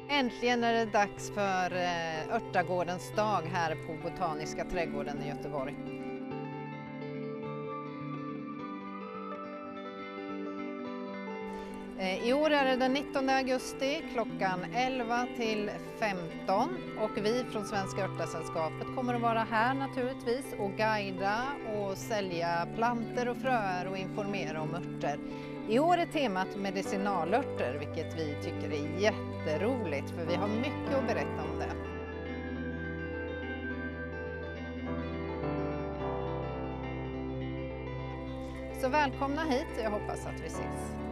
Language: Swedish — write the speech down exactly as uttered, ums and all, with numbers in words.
Äntligen är det dags för eh, Örtagårdens dag här på Botaniska trädgården i Göteborg. I år är det den nittonde augusti klockan elva till femton och vi från Svenska Örtasällskapet kommer att vara här naturligtvis och guida och sälja planter och fröer och informera om örter. I år är temat medicinalörter, vilket vi tycker är jätteroligt för vi har mycket att berätta om det. Så välkomna hit, jag hoppas att vi ses.